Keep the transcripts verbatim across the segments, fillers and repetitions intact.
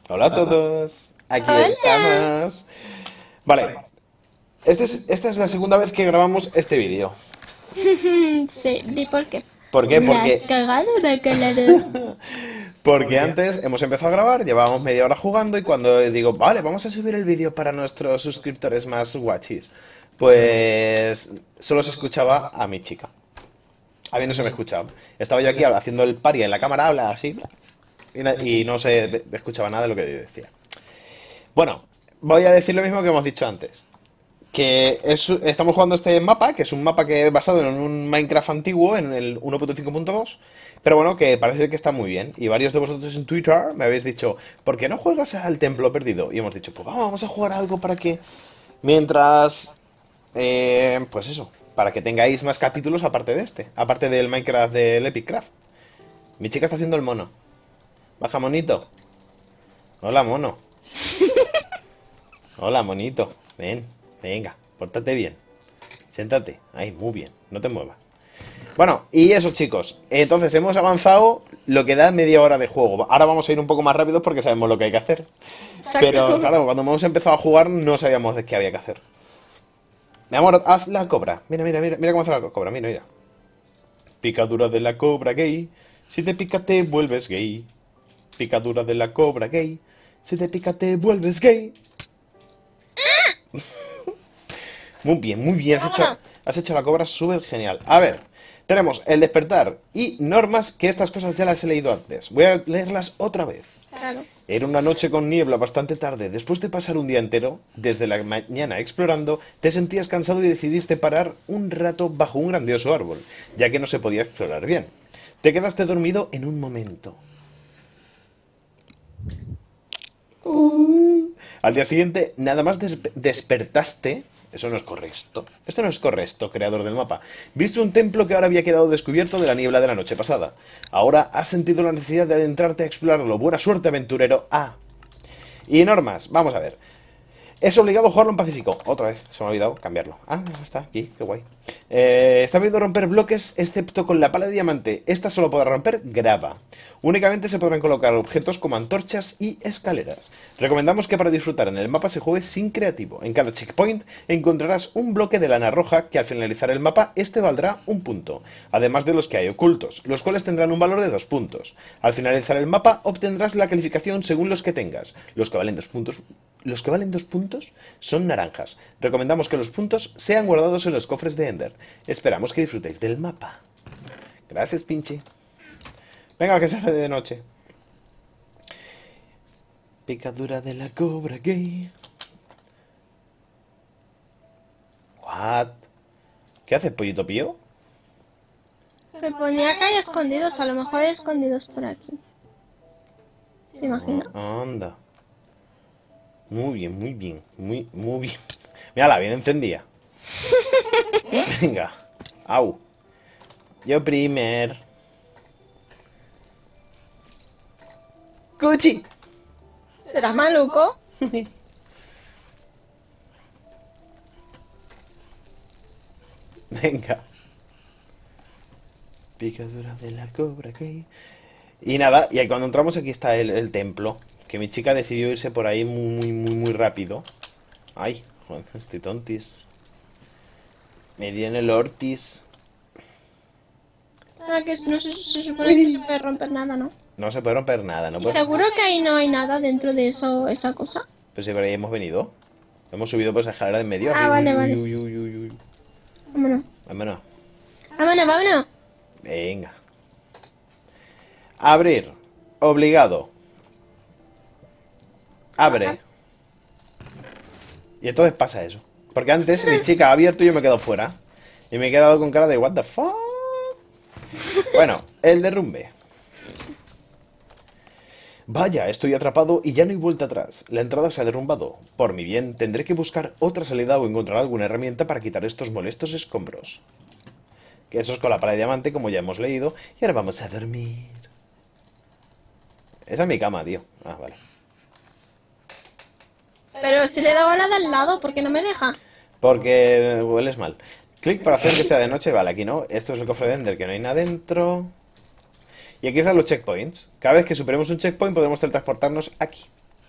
Hola a todos, aquí Hola. estamos. Vale, este es- esta es la segunda vez que grabamos este vídeo. Sí, di por qué. ¿Por qué? La has Porque, cagado, Bacalador. porque antes hemos empezado a grabar, llevábamos media hora jugando y cuando digo, vale, vamos a subir el vídeo para nuestros suscriptores más guachis, pues solo se escuchaba a mi chica. A mí no se me escuchaba. Estaba yo aquí haciendo el pari en la cámara, habla así, y, na- y no se escuchaba nada de lo que yo decía. Bueno, voy a decir lo mismo que hemos dicho antes. Que es- estamos jugando este mapa, que es un mapa que es basado en un Minecraft antiguo, en el uno punto cinco punto dos, pero bueno, que parece que está muy bien. Y varios de vosotros en Twitter me habéis dicho, ¿por qué no juegas al Templo Perdido? Y hemos dicho, pues vamos, vamos a jugar a algo para que, mientras, eh, pues eso, para que tengáis más capítulos aparte de este, aparte del Minecraft del Epicraft. Mi chica está haciendo el mono. Baja, monito. Hola, mono. Hola, monito. Ven, venga, pórtate bien. Siéntate. Ahí, muy bien. No te muevas. Bueno, y eso, chicos. Entonces hemos avanzado lo que da media hora de juego. Ahora vamos a ir un poco más rápidos porque sabemos lo que hay que hacer. Pero Exacto. claro, cuando hemos empezado a jugar no sabíamos de qué había que hacer. Mi amor, haz la cobra. Mira, mira, mira, mira cómo hace la cobra. Mira, mira. Picadura de la cobra gay. Si te pica te vuelves gay. Picadura de la cobra gay. Si te pica te vuelves gay. Muy bien, muy bien. Has hecho, Vámonos. has hecho la cobra súper genial. A ver, tenemos el despertar y normas, que estas cosas ya las he leído antes. Voy a leerlas otra vez. Claro. Era una noche con niebla bastante tarde. Después de pasar un día entero, desde la mañana explorando, te sentías cansado y decidiste parar un rato bajo un grandioso árbol, ya que no se podía explorar bien. Te quedaste dormido en un momento. Uh. Al día siguiente, nada más des- despertaste. Eso no es correcto. Esto no es correcto, creador del mapa. Viste un templo que ahora había quedado descubierto de la niebla de la noche pasada. Ahora has sentido la necesidad de adentrarte a explorarlo. Buena suerte, aventurero. Ah. Y normas, vamos a ver. Es obligado jugarlo en Pacífico. Otra vez, se me ha olvidado cambiarlo. Ah, está aquí, qué guay. Eh, está prohibido romper bloques excepto con la pala de diamante. Esta solo podrá romper grava. Únicamente se podrán colocar objetos como antorchas y escaleras. Recomendamos que para disfrutar en el mapa se juegue sin creativo. En cada checkpoint encontrarás un bloque de lana roja que al finalizar el mapa este valdrá un punto, además de los que hay ocultos, los cuales tendrán un valor de dos puntos. Al finalizar el mapa obtendrás la calificación según los que tengas. Los que valen dos puntos, los que valen dos puntos son naranjas. Recomendamos que los puntos sean guardados en los cofres de Ender. Esperamos que disfrutéis del mapa. Gracias, pinche. Venga, que se hace de noche. Picadura de la cobra gay. What? ¿Qué haces, pollito pío? Me ponía que hay escondidos, a lo mejor hay escondidos por aquí. ¿Te imaginas? Ah, anda. Muy bien, muy bien. Muy, muy bien. Mírala, bien encendida. Venga. Au. Yo primer. Cuchi. ¿Serás maluco? Venga. Picadura de la cobra gay. Y nada, y ahí cuando entramos aquí está el, el templo. Que mi chica decidió irse por ahí muy, muy, muy, muy rápido. Ay, joder, estoy tontis. Me dio en el ortis. Para que no se, se supone que no se puede romper nada, ¿no? No se puede romper nada, no ¿Y puede. seguro que ahí no hay nada dentro de eso, esa cosa? Pues si por ahí hemos venido. Hemos subido por esa escalera de en medio, así. Ah, vale, Uy, vale. uy, uy, uy, uy. Vámonos. Vámonos. Vámonos, vámonos. Venga. Abrir. Obligado. Abre. Y entonces pasa eso. Porque antes mi chica ha abierto y yo me he quedado fuera. Y me he quedado con cara de what the fuck. Bueno, el derrumbe. Vaya, estoy atrapado y ya no hay vuelta atrás. La entrada se ha derrumbado. Por mi bien, tendré que buscar otra salida o encontrar alguna herramienta para quitar estos molestos escombros. Que eso es con la pala de diamante, como ya hemos leído. Y ahora vamos a dormir. Esa es mi cama, tío. Ah, vale. Pero si le he dado a la de al lado, ¿por qué no me deja? Porque hueles mal. Clic para hacer que sea de noche. Vale, aquí no. Esto es el cofre de Ender, que no hay nada dentro. Y aquí están los checkpoints. Cada vez que superemos un checkpoint podemos teletransportarnos aquí.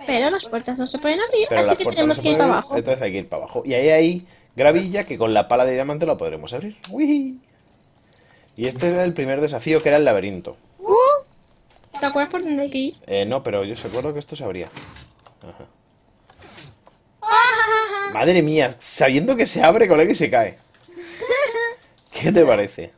Pero las puertas no se pueden abrir, Pero así las que puertas tenemos no se que ir pueden para abrir, abajo. entonces hay que ir para abajo. Y ahí hay gravilla que con la pala de diamante la podremos abrir. ¡Uy! Y este era el primer desafío, que era el laberinto. Uh, ¿Te acuerdas por dónde hay que ir? Eh, no, pero yo recuerdo que esto se abría. Ajá. ¡Ah! Madre mía, sabiendo que se abre, colega, y se cae. ¿Qué te parece?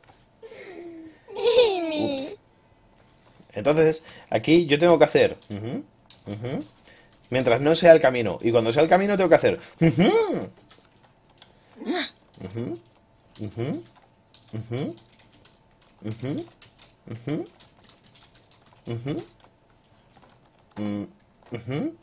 Ups. Entonces, aquí yo tengo que hacer... ujú, ujú, mientras no sea el camino. Y cuando sea el camino tengo que hacer... ujú, ujú, ujú, ujú, ujú, ujú, ujú, mm, ujú.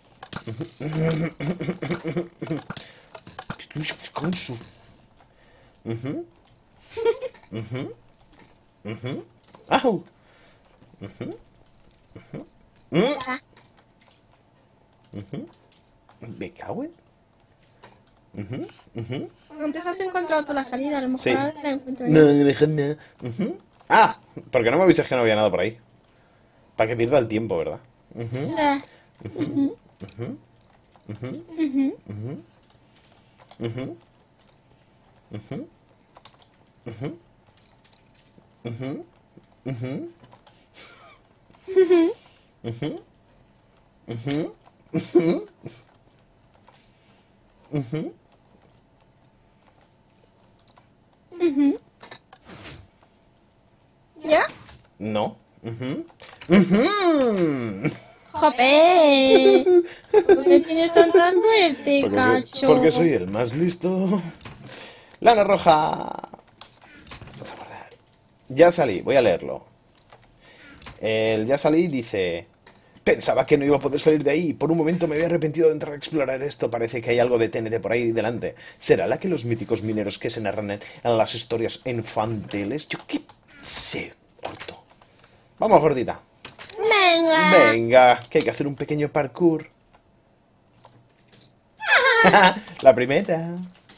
Ujú, ujú, ujú. ¡Au! Ujú, mm, Ah, ujú. Me cago en... Ujú, ujú. Antes has encontrado tú la salida, a lo mejor Sí. ahora la encuentro No, yo. no me dejan nada. Ujú. Ah, porque no me avisas que no había nada por ahí. Para que pierda el tiempo, ¿verdad? Ujú, Sí. ujú, Ujú, ujú, ujú, ujú, ujú, ujú, ujú, ujú, ujú, ujú, ujú, ujú, ujú, ujú, ujú. ujú. ¿Ya? No. Ujú. Ujú. ¡Jope! ¿Por qué tienes tanta suerte, Porque soy, cacho? porque soy el más listo. Lana roja. Vamos a guardar. Ya salí, voy a leerlo. El ya salí dice... Pensaba que no iba a poder salir de ahí. Por un momento me había arrepentido de entrar a explorar esto. Parece que hay algo de T N T por ahí delante. ¿Será la que los míticos mineros que se narran en, en las historias infantiles? Yo qué sé, corto. Vamos, gordita. Venga. Venga, que hay que hacer un pequeño parkour. La primera.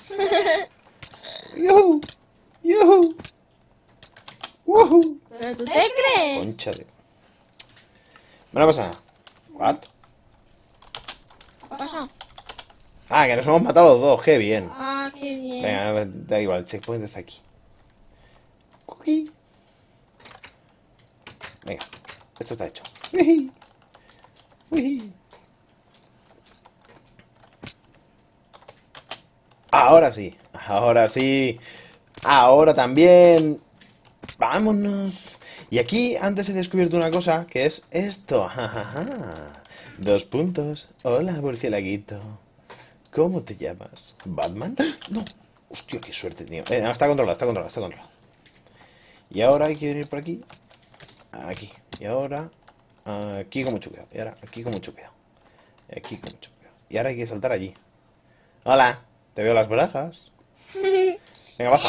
Yuhu, yuhu, wuhu. ¿Pero tú te crees? Concha de... No pasa nada. ¿What? ¿Qué ha pasado? Ah, que nos hemos matado los dos, qué bien. Ah, qué bien. Venga, da igual, el checkpoint está aquí. Cookie. Venga, esto está hecho. Ují, ují. Ahora sí, ahora sí. Ahora también. Vámonos. Y aquí antes he descubierto una cosa, que es esto. Jajaja. Dos puntos. Hola, murcielaguito. ¿Cómo te llamas? ¿Batman? No. Hostia, qué suerte, tío. Eh, no, está controlado, está controlado, está controlado. Y ahora hay que venir por aquí. Aquí. Y ahora... Aquí con mucho cuidado. Y ahora aquí con mucho cuidado. Y aquí con mucho cuidado. Y ahora hay que saltar allí. Hola. Te veo las barajas. Venga, baja.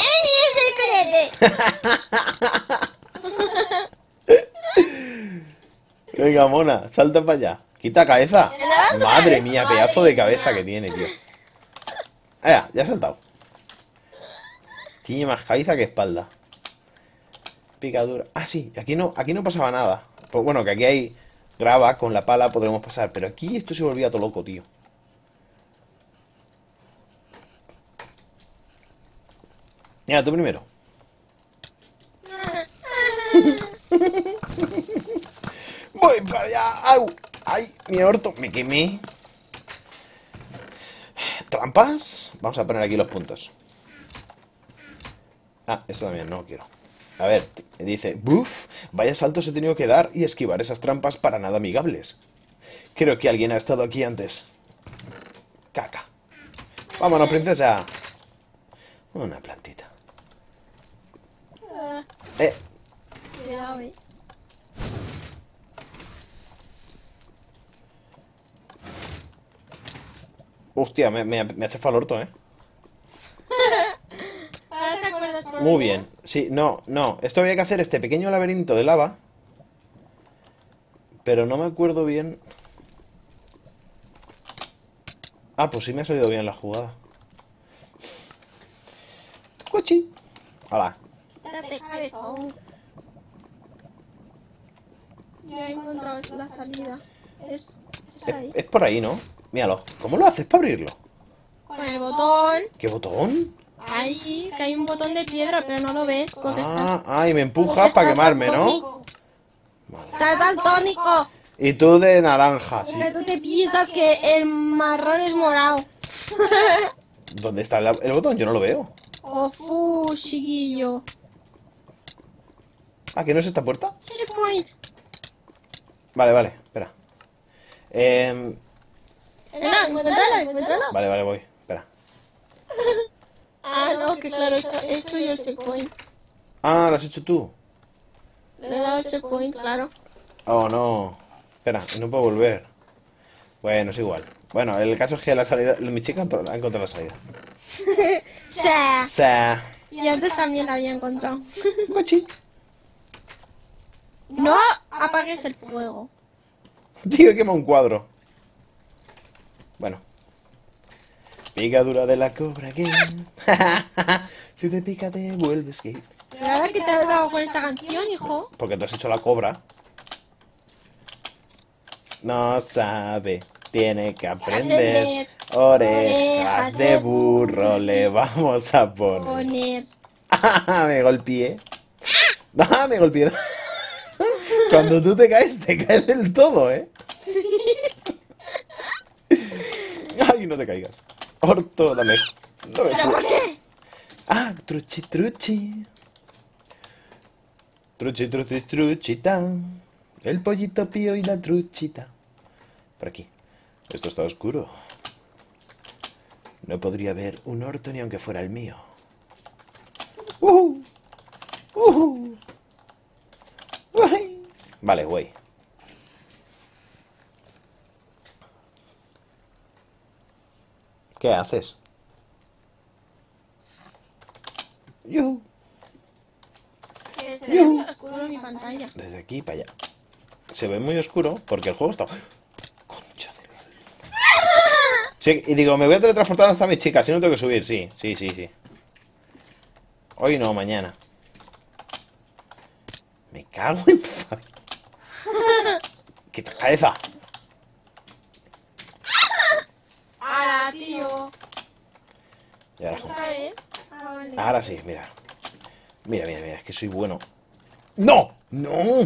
Venga, mona. Salta para allá. Quita cabeza. Madre mía, pedazo de cabeza que tiene, tío. Ah, ya ha saltado. Tiene más cabeza que espalda. Picadura. Ah, sí, aquí no, aquí no pasaba nada. Pues bueno, que aquí hay grava, con la pala podremos pasar. Pero aquí esto se volvía todo loco, tío. Mira, tú primero. Voy para allá. ¡Au! ¡Ay! Mi orto. Me quemé. ¿Trampas? Vamos a poner aquí los puntos. Ah, esto también no quiero. A ver, dice, buf, vaya saltos he tenido que dar y esquivar esas trampas para nada amigables. Creo que alguien ha estado aquí antes. Caca. Vámonos, princesa. Una plantita. Eh, Cuidado, eh. hostia, me, me, me ha chafado el orto, eh. Ahora te acuerdas por Muy qué. bien. Sí, no, no. Esto había que hacer este pequeño laberinto de lava. Pero no me acuerdo bien. Ah, pues sí me ha salido bien la jugada. Cochi. Hola. Date cabezón. Ya he encontrado la salida. Es Es, ahí. es por ahí, ¿no? Míralo. ¿Cómo lo haces para abrirlo? Con el botón. ¿Qué botón? Ahí, que hay un botón de piedra, pero no lo ves. Porque Ah, ah, y me estás, porque empujas para estás quemarme, ¿no? daltónico. Estás daltónico. Y tú de naranja, sí. Pero tú te piensas que el marrón es morado. ¿Dónde está el, el botón? Yo no lo veo. Oh, fu, chiquillo. Ah, ¿que no es esta puerta? Checkpoint. Vale, vale, espera. Eh, Venga, encuéntrala, encuéntrala. vale, vale, voy. Espera. Ah, no, que claro, esto, esto y el checkpoint. Ah, lo has hecho tú. Le he dado el checkpoint, claro. Oh, no. Espera, no puedo volver. Bueno, es igual. Bueno, el caso es que la salida... Mi chica ha encontrado la salida. Sí. O sea... Y antes también la había encontrado. Guachi. No apagues el fuego. Tío, quema un cuadro. Bueno. Picadura de la cobra que... Si te pica te vuelves que... Pero ahora que te has dado con esa canción, hijo. Porque tú has hecho la cobra. No sabe, tiene que aprender. Orejas de burro le vamos a poner. Poner. Ah, me golpeé. Ah, me golpeé. Cuando tú te caes, te caes del todo, ¿eh? Sí. Ay, no te caigas. Orto, dame. dame ¿Pero por qué? Ah, truchi, truchi. Truchi, truchi, truchita. El pollito pío y la truchita. Por aquí. Esto está oscuro. No podría ver un orto ni aunque fuera el mío. Uh, uh, uy. Vale, güey. ¿Qué haces? Yuhu. Que se ve muy oscuro en mi pantalla. Desde aquí para allá. Se ve muy oscuro porque el juego está... Concha de... Sí, y digo, me voy a teletransportar hasta mi chica, si no tengo que subir, sí, sí, sí, sí. Hoy no, mañana. Me cago en... Fabi. ¡Quita cabeza! ¡Hala, tío! Y ahora, ¿Otra vez? Ah, vale. ahora sí, mira. Mira, mira, mira, es que soy bueno. ¡No! ¡No!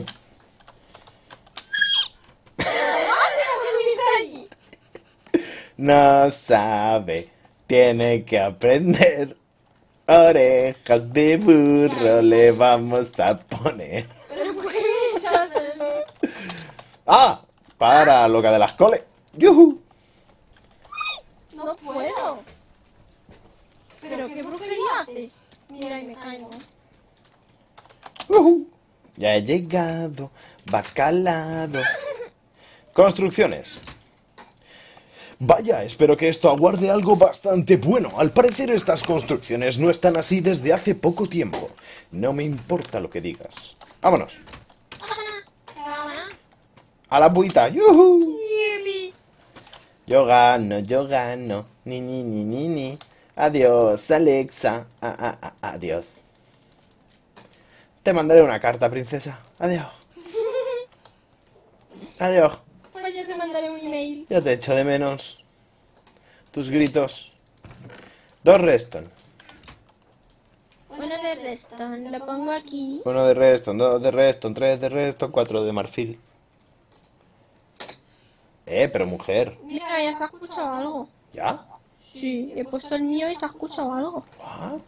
No sabe, tiene que aprender. Orejas de burro le vamos a poner. ¿Pero por qué me echas el... ¡Ah! Para, loca de las coles. ¡Yuhu! No puedo. ¿Pero qué brujería haces? Mira, y me caigo. ¡Yuhu! Ya he llegado, bacalado. Construcciones. Vaya, espero que esto aguarde algo bastante bueno. Al parecer estas construcciones no están así desde hace poco tiempo. No me importa lo que digas. Vámonos. A la buita. ¡Yuhu! Yo gano, yo gano. Ni, ni, ni, ni, ni. Adiós, Alexa. Ah, ah, ah, adiós. Te mandaré una carta, princesa. Adiós. Adiós. Pues yo te mandaré un email. Yo te echo de menos. Tus gritos. Dos Reston. Bueno, de Reston, lo pongo aquí. Uno de Reston, dos de Reston, tres de Reston, cuatro de marfil. Eh, pero mujer. Mira, ya se ha escuchado algo. ¿Ya? Sí, he puesto el mío y se ha escuchado algo. What?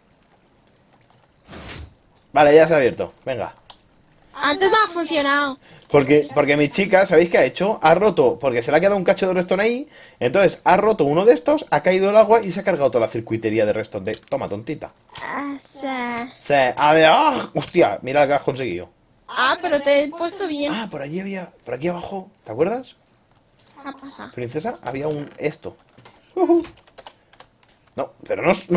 Vale, ya se ha abierto. Venga. Antes no ha funcionado. Porque, porque mi chica, ¿sabéis qué ha hecho? Ha roto, porque se le ha quedado un cacho de Reston ahí. Entonces ha roto uno de estos, ha caído el agua y se ha cargado toda la circuitería de Reston. De... Toma, tontita. Ah, sí. Sí, a ver, ¡ah! Hostia, mira lo que has conseguido. Ah, pero te he puesto bien. Ah, por allí había, por aquí abajo, ¿te acuerdas? ¿Qué ha pasado? Princesa, había un esto. Ujú. No, pero no... no.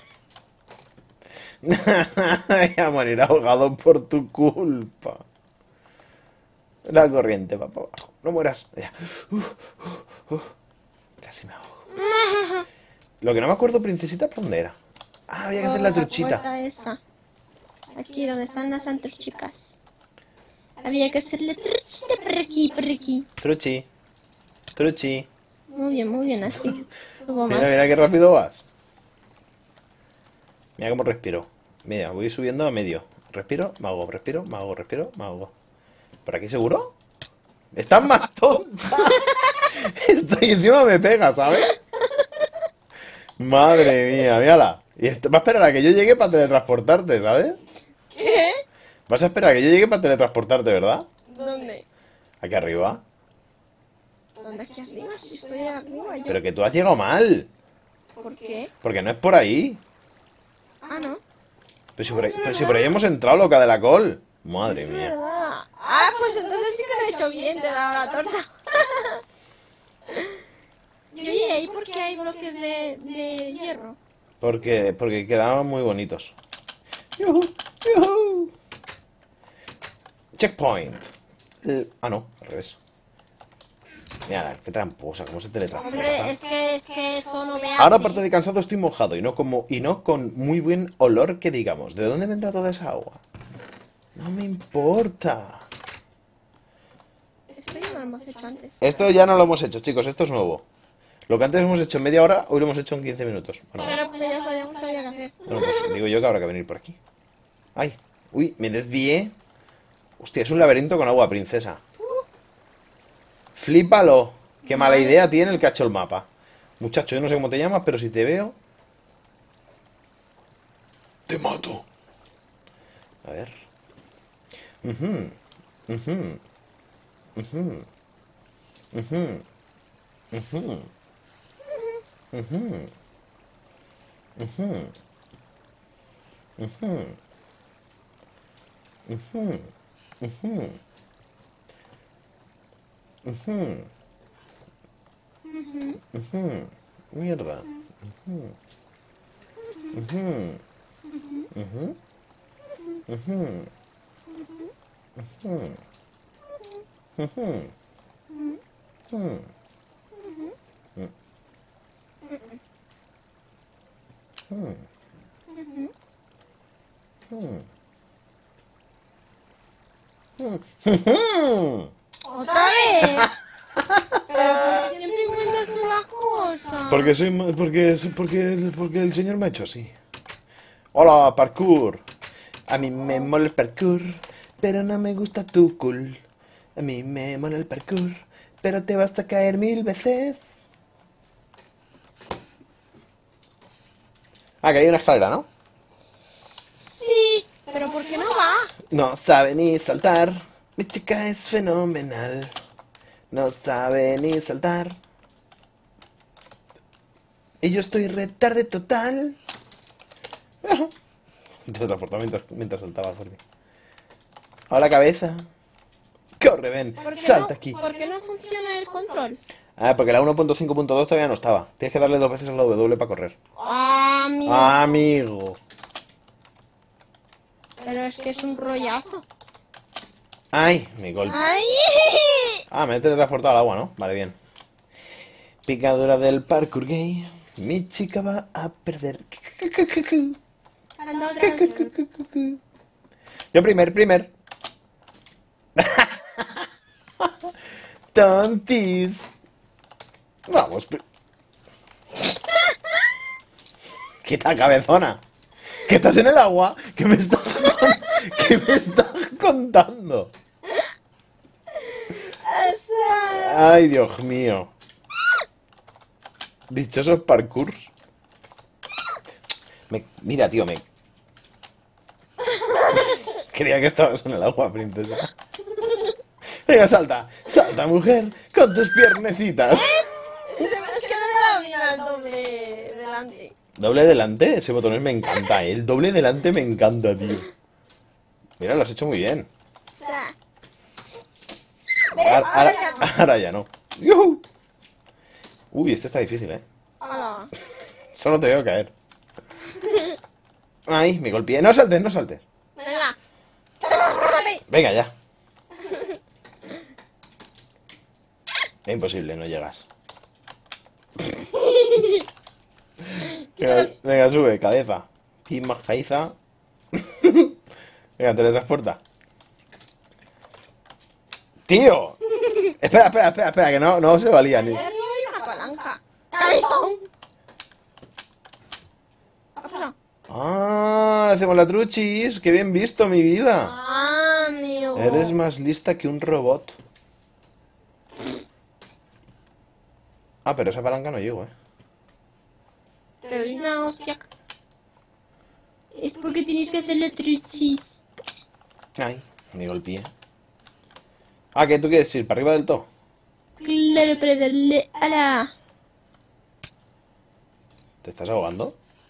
Voy a morir ahogado por tu culpa. La corriente va para abajo. No mueras. Ya. Uh, uh, uh. Casi me ahogo. Lo que no me acuerdo, princesita, ¿por dónde era? Ah, había que hacer la truchita. puerta esa. Aquí donde están las chicas. Había que hacerle truchita por aquí, por aquí. Truchi. Truchi. Muy bien, muy bien, así. Subo más. Mira, mira qué rápido vas. Mira cómo respiro. Mira, voy subiendo a medio. Respiro, me hago, respiro, me hago, respiro, me hago. ¿Por aquí seguro? ¡Estás más tonta! Estoy encima me pega, ¿sabes? Madre mía, mírala. Y esto, va a esperar a que yo llegue para teletransportarte, ¿sabes? ¿Qué? Vas a esperar a que yo llegue para teletransportarte, ¿verdad? ¿Dónde? Aquí arriba. ¿Dónde aquí arriba? Si estoy arriba yo. Pero que tú has llegado mal. ¿Por qué? Porque no es por ahí. Ah, no. Pero si por ahí, pero si por ahí hemos entrado, loca de la col. Madre Es mía. verdad. Ah, pues entonces sí que lo he hecho bien, te he dado la torta. Y oye, ¿ahí por qué hay bloques de, de hierro? Porque, porque quedaban muy bonitos. Yujú, yujú. Checkpoint. El- ah, no, al revés. Mira, qué tramposa, cómo se Hombre, teletransporta. es que, es que eso no me hace. Ahora, aparte de cansado, estoy mojado y no, como, y no con muy buen olor que digamos. ¿De dónde vendrá toda esa agua? No me importa. Esto ya no lo hemos hecho antes. Esto ya no lo hemos hecho, chicos, esto es nuevo. Lo que antes hemos hecho en media hora, hoy lo hemos hecho en quince minutos. Bueno, Pero pues ya sabíamos que había que hacer. bueno, pues digo yo que habrá que venir por aquí. Ay, uy, me desvié. Hostia, es un laberinto con agua, princesa. Flípalo. Qué mala idea tiene el que ha hecho el mapa. Muchacho, yo no sé cómo te llamas, pero si te veo... Te mato. A ver. Mhm. Mhm. Mhm. Mhm. Mhm. Mhm. Mhm. Mhm. Mhm. Mhm. Mhm. Mhm. Mierda. Mhm. Mhm. Mhm. Mhm. Mhm. Mhm. Mhm. Mhm. Mhm. Mhm. ¡Otra vez! Pero ¿por qué siempre encuentras tú las cosas? Porque soy ma- porque es- porque porque el señor me ha hecho así. Hola, parkour. A mí me mola el parkour, pero no me gusta tu cool. A mí me mola el parkour, pero te vas a caer mil veces. Ah, que hay una escalera, ¿no? Sí, pero ¿por qué no va? No sabe ni saltar. Mi chica es fenomenal. No sabe ni saltar. Y yo estoy retarde total. Te transportaba mientras, mientras saltaba, Jordi. Ahora cabeza. Corre, ven. ¿Por qué Salta no, aquí. ¿Por qué no funciona el control? Ah, porque la uno punto cinco punto dos todavía no estaba. Tienes que darle dos veces a la W para correr. Ah, mira. Amigo. Pero es que es un rollazo. Ay, mi golpe. ¡Ay! Ah, me he teletransportado al agua, ¿no? Vale, bien. Picadura del parkour gay. Mi chica va a perder. Anda otra vez. Yo primer, primer. Tontis. Vamos. pri- Quita cabezona. Que estás en el agua. ¿Qué me estás, con- ¿Qué me estás contando? Esa- Ay, Dios mío. Dichosos parkours. Me- Mira, tío, me... Creía que estabas en el agua, princesa. Venga, salta. Salta, mujer, con tus piernecitas. Es es que no le da bien al doble delante. Doble delante, ese botonés me encanta, ¿eh? El doble delante me encanta, tío. Mira, lo has hecho muy bien. O sea, Ahora, Ahora ahora- ya ahora ya no. ¡Yujú! Uy, este está difícil, ¿eh? hola. Solo te veo caer. Ay, me golpeé. No saltes, no saltes. Venga. Venga, ya. Es imposible, no llegas. Venga, venga, sube, cabeza. Y más cabeza. Venga, teletransporta. ¡Tío! Espera, espera, espera, espera, que no, no se valía ni. Ahí arriba hay una palanca. ¡Cabezón! ¿Qué ha pasado? Ah, hacemos la truchis. Qué bien visto, mi vida. Ah, amigo. Eres más lista que un robot. Ah, pero esa palanca no llego, eh. Te doy una hostia. Es porque tienes que hacerle truchis. Ay, me golpeé. Ah, ¿qué tú quieres ir? ¿Para arriba del todo? Claro, para darle a la... ¿Te estás ahogando?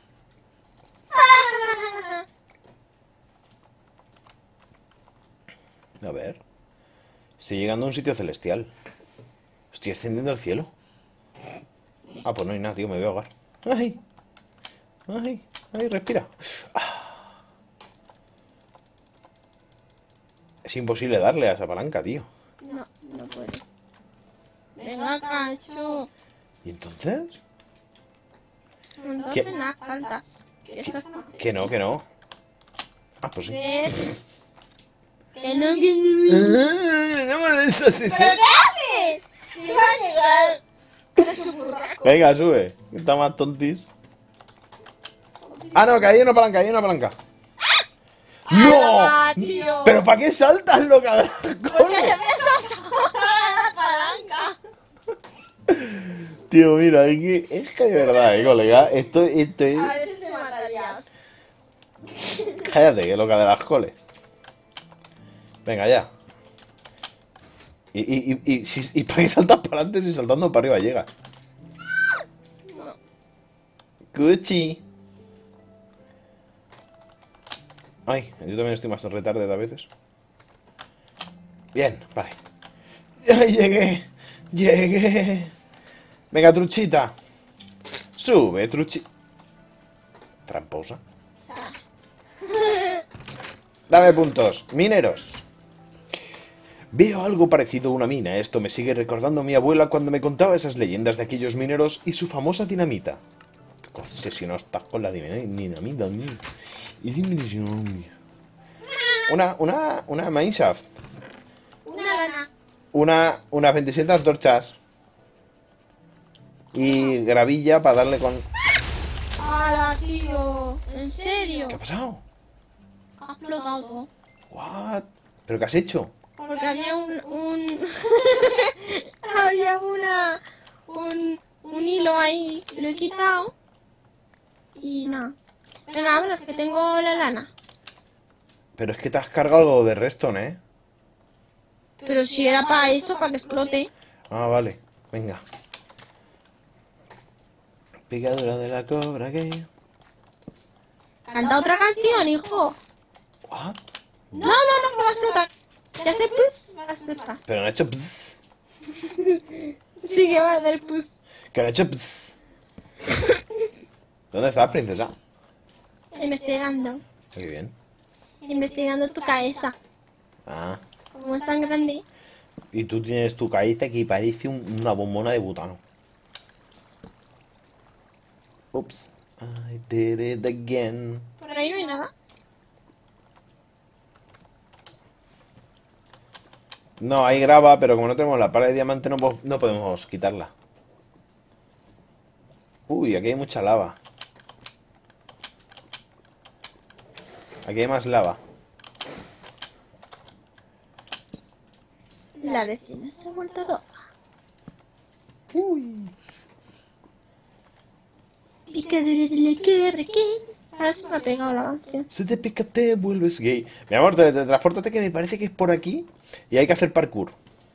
A ver. Estoy llegando a un sitio celestial. Estoy ascendiendo al cielo. Ah, pues no hay nada, tío, me voy a ahogar. Ay. Ay, ay, respira. Ah. Es imposible darle a esa palanca, tío. No, no puedes. Venga, cacho. ¿Y entonces? Entonces ¿Qué? nada, saltas. Que esto está... Que no, que no. Ah, pues sí. ¿Ves? Que no, que no. No me des así. ¿Pero qué haces? Si va a llegar. Eres un burraco. Venga, sube. Que está más tontis. Ah, no, que hay una palanca, hay una palanca. Ah, ¡No! tío. ¿Pero para qué saltas, loca de la Porque cola? se me soltó la palanca. Tío, mira, es que, es que de verdad, eh, colega. Estoy, estoy... A veces me matarías. Cállate, que loca de las coles. Venga, ya. Y, y, y, y, si- y para qué saltas para adelante si saltando para arriba llegas. No. Cuchi. Ay, yo también estoy más retarde a veces. Bien, vale. ¡Ay, llegué! ¡Llegué! Venga, truchita. Sube, truchi... Tramposa. Dame puntos. Mineros. Veo algo parecido a una mina. Esto me sigue recordando a mi abuela cuando me contaba esas leyendas de aquellos mineros y su famosa dinamita. ¿Qué obsesión estás con la dinamita? Una, una, una mineshaft. Una lana. Una, unas veintisiete antorchas. Y gravilla para darle con... ¡Hala, tío! ¿En serio? ¿Qué ha pasado? Ha explotado todo. What? ¿Pero qué has hecho? Porque había un... un... había una... Un, un hilo ahí. Lo he quitado. Y nada. Venga, vámonos, que tengo la lana. Pero es que te has cargado algo de redstone, ¿eh? Pero si era para eso, para que explote. Ah, vale. Venga. Picadura de la cobra que... Canta otra canción, hijo. What? No, no, no, que va a explotar. Si hace pus, va a explotar. Pero no ha hecho pss. Sí que va a hacer pus. Que no ha hecho pss. ¿Dónde estás, princesa? Investigando. Muy bien. Investigando tu cabeza. Ah. Como es tan grande. Y tú tienes tu cabeza que parece un- una bombona de butano. Ups. I did it again. Por ahí no hay nada. No, hay grava, pero como no tenemos la pala de diamante no, po- no podemos quitarla. Uy, aquí hay mucha lava. Aquí hay más lava. La vecina se ha vuelto loca. Uy. Picadura de la guerra que... Ahora se me ha pegado la canción. Se te pica, te vuelves gay. Mi amor, te- teletranspórtate que me parece que es por aquí. Y hay que hacer parkour.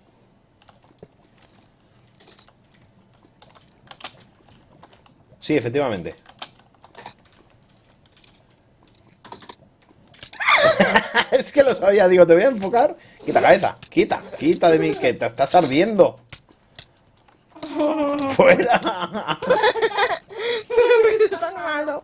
Sí, efectivamente. Es que lo sabía, digo, te voy a enfocar. Quita cabeza, quita, quita de mí, que te estás ardiendo. ¡Fuera! Es tan malo.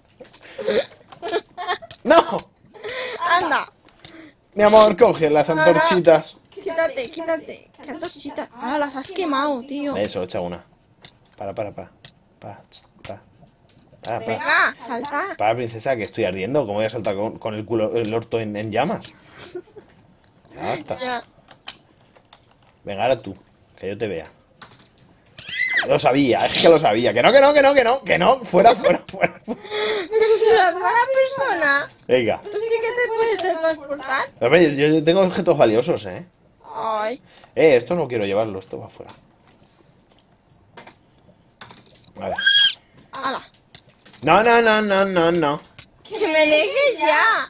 ¡No! Anda. Mi amor, coge las antorchitas. Quítate, quítate. Qué antorchita. Ah, las has quemado, tío. Eso, echa una. Para, para, para. Para, tss, para. Para, para. Venga, salta. Para, princesa, que estoy ardiendo. ¿Cómo voy a saltar con, con el culo, el orto en, en llamas? Ya está. Ya. Venga, ahora tú. Que yo te vea. Lo sabía, es que lo sabía. Que no, que no, que no, que no, que no. Fuera, fuera, fuera. ¡Serás mala persona! Venga. ¿Tú sí que te puedes teletransportar? Hombre, yo, yo tengo objetos valiosos, ¿eh? Ay. Eh, esto no quiero llevarlo, esto va fuera. Vale. ¡Hala! No, no, no, no, no, no. ¡Que me dejes ya!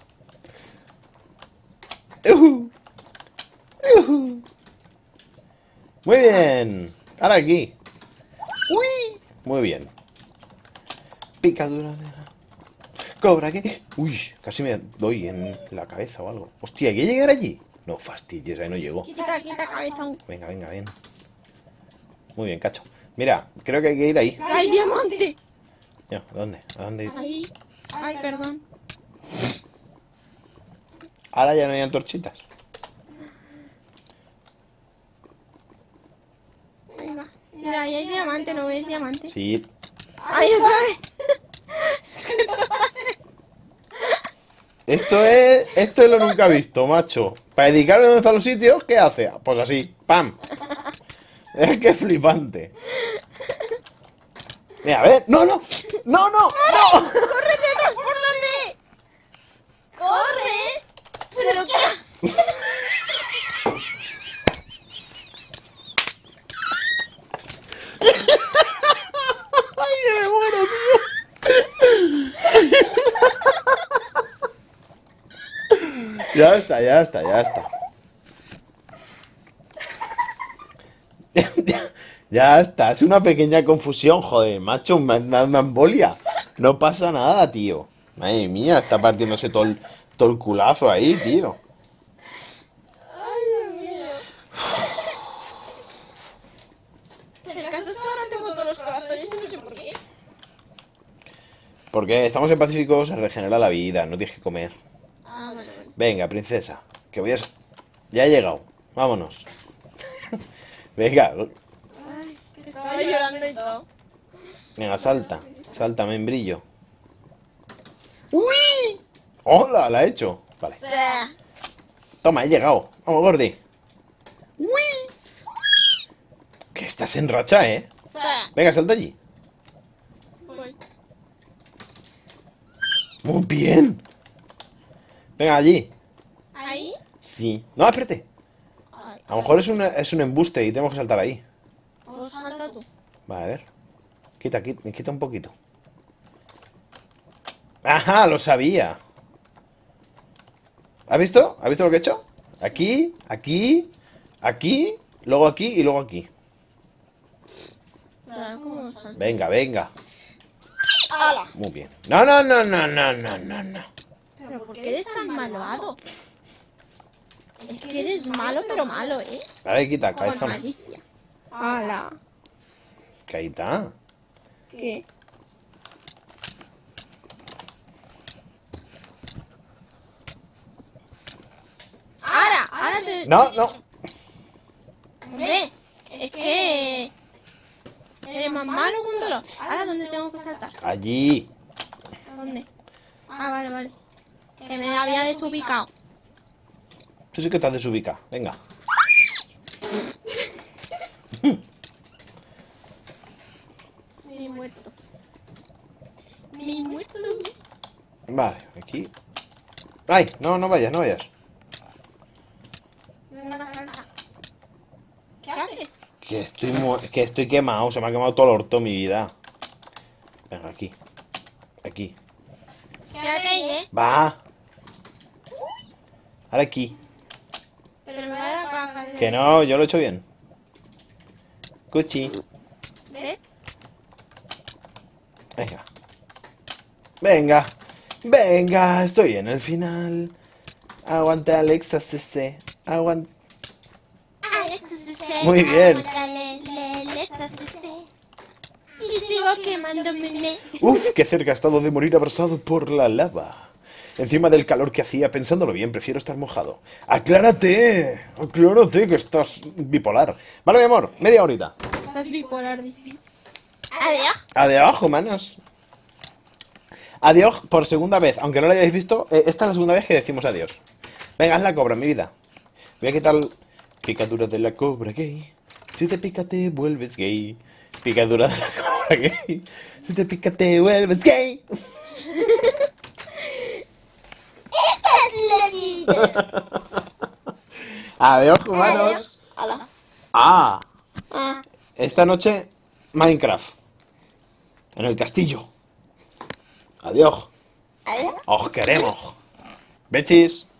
Ujú. Ujú. Muy bien. Ahora aquí. Uy. Muy bien. Picadura de la... Cobra que... Uy, casi me doy en la cabeza o algo. Hostia, ¿hay que llegar allí? No fastidies, ahí no llego. Quita, quita cabeza. Venga, venga, bien. Muy bien, cacho. Mira, creo que hay que ir ahí. ¡Ay, diamante! Ya, ¿a dónde? ¿A dónde ir? Ahí. Ay, perdón. Ahora ya no hay antorchitas. Venga. Mira, ahí hay diamante, ¿no ves diamante? Sí. ¡Ay, otra vez! Esto es... Esto es lo nunca visto, macho. Para indicar dónde están los sitios, ¿qué hace? Pues así. ¡Pam! Es que es flipante. Mira, a ver. ¡No, no! ¡No, no! ¡No! ¡Corre, teletranspórtate! ¡Corre! ¿Pero qué? ¡Ay, que me muero, tío! Ya está, ya está, ya está. Ya está, es una pequeña confusión, joder, macho, una, una embolia. No pasa nada, tío. Madre mía, está partiéndose todo el, todo el culazo ahí, tío. Ay, Dios mío. El caso es que ahora tengo todos los corazones y no sé por qué. Porque estamos en Pacífico, se regenera la vida, no tienes que comer. Ah, vale, vale. Venga, princesa, que voy a... Ya he llegado, vámonos. Venga, Ay, que estaba llorando y todo. venga, salta, salta, membrillo. ¡Uy! ¡Hola! La he hecho. Vale. Sí. Toma, he llegado. Vamos, Gordi. ¡Uy! Que estás en racha, ¿eh? Sí. Venga, salta allí. Voy. Muy bien. Venga, allí. ¿Ahí? Sí. No, espérate. Ay. A lo mejor es un, es un embuste y tenemos que saltar ahí. ¿O salta tú? Vale, a ver. Quita, quita, quita un poquito. ¡Ajá! Lo sabía. ¿Has visto? ¿Has visto lo que he hecho? Aquí, aquí, aquí, luego aquí y luego aquí. Claro, ¿cómo salta? Venga, venga. ¡Hala! Muy bien. No, no, no, no, no, no, no, no. ¿Pero por qué eres tan malvado? Es que eres malo, pero malo, ¿eh? Dale, quita, Con cabezón. malicia. ¡Hala! Que ahí está. ¿Qué? ¡Ahora! ¡Ahora te...! No, no. Hombre, es que... Eres más malo que un dolor. ¿Ahora dónde tengo que saltar? Allí. ¿Dónde? Ah, vale, vale. Que me había desubicado. Tú sí que estás desubicado. Venga. Mi muerto. Mi muerto. Vale, aquí. Ay, no, no vayas, no vayas. ¿Qué haces? Que estoy, mu- que estoy quemado, se me ha quemado todo el orto mi vida. Venga, aquí. Aquí. Quédate ahí, ¿eh? Va. Ahora aquí. Pero en lugar de la caja de... Que no, yo lo he hecho bien. Cuchi. ¿Ves? Venga. Venga. Venga, estoy en el final. Aguanta, Alexa C C. Aguanta. Muy bien. Y sigo quemándome. Uf, qué cerca ha estado de morir abrazado por la lava. Encima del calor que hacía, pensándolo bien, prefiero estar mojado. ¡Aclárate! ¡Aclárate que estás bipolar! Vale, mi amor, media horita. Estás bipolar, dice. Adiós. Adiós, humanos. Adiós por segunda vez. Aunque no lo hayáis visto, eh, esta es la segunda vez que decimos adiós. Venga, haz la cobra, mi vida. Voy a quitar picadura de la cobra gay. Si te pica te vuelves gay. Picadura de la cobra gay. Si te pica te vuelves gay. Adiós, humanos. Hola. Ah, Ah. esta noche Minecraft. En el castillo. Adiós. Adiós. Os queremos. Bechis.